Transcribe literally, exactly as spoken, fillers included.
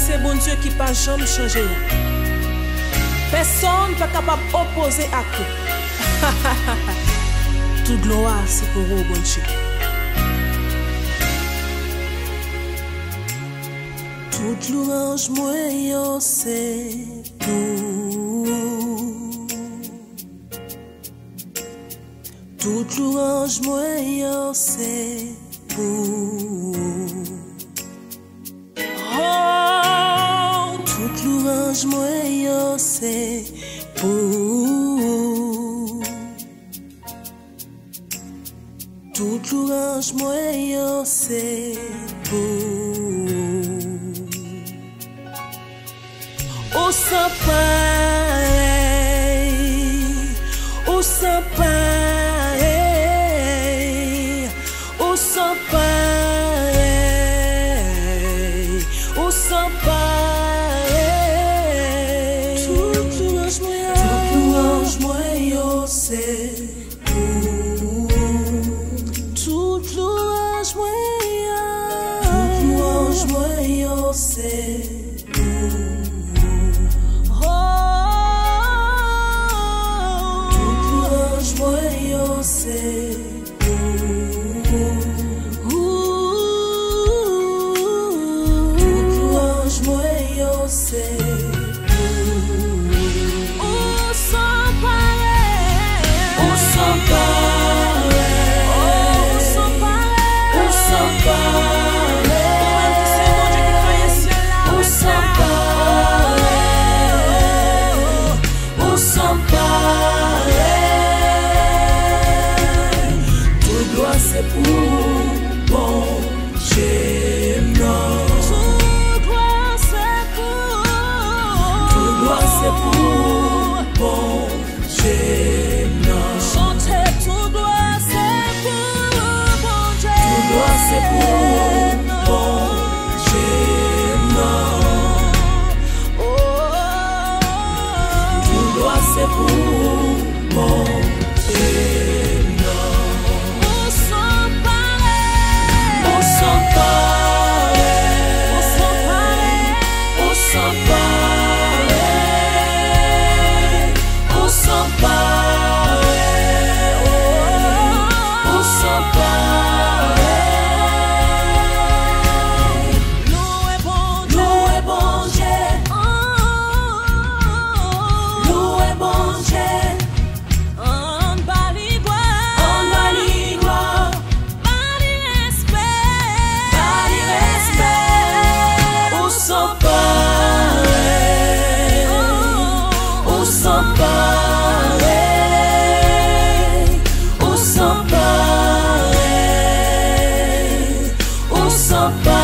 c'est bon Dieu qui pas jamais changé. Personne pas capable d'opposer à tout. Toute gloire c'est pour vous, bon Dieu. Toute louange moi yo c'est pour. Toute louange moi yo c'est pour. Oh, toute louange moi yo c'est pour. Toute louange moi yo c'est pour. Au sans pareil, au sans pareil, au sans pareil, au sans pareil. Toute louange moi, toute louange moi yo c'est pour. Toute louange moi, toute louange moi yo c'est. C'est toute louange moi yo c'est au sans pareil, au sans pareil, au sans pareil, au sans pareil, c'est mon Dieu qui crée ciel là, au sans pareil, au sans pareil. C'est pour bon Dieu, non. Tout gloire c'est pour. Tout gloire c'est pour bon Dieu, non. Chantez tout gloire c'est pour bon Dieu. Tout gloire c'est pour bon Dieu, non. Oh, tout gloire c'est pour bon Dieu. Pareil, au sans pareil, au sans pareil.